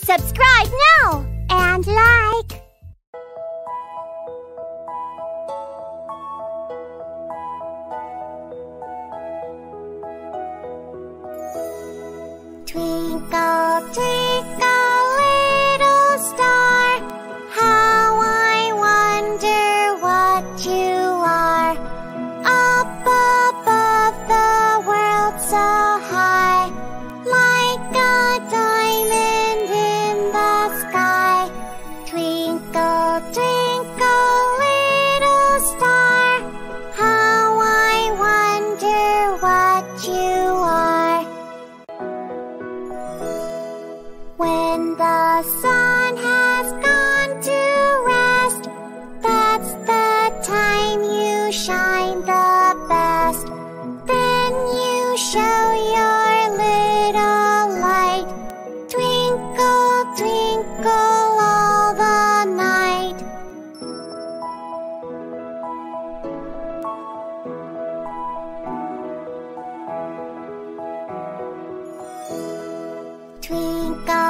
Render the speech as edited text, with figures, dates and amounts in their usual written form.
Subscribe now and like. Twinkle, twinkle, little star, how I wonder what you are. Up above the world so high, like a diamond in the sky. Twinkle, twinkle, little star, how I wonder what you are. When the sun has gone to rest, that's the time you shine the best. Then you show your little light, twinkle, twinkle all the night. Twinkle,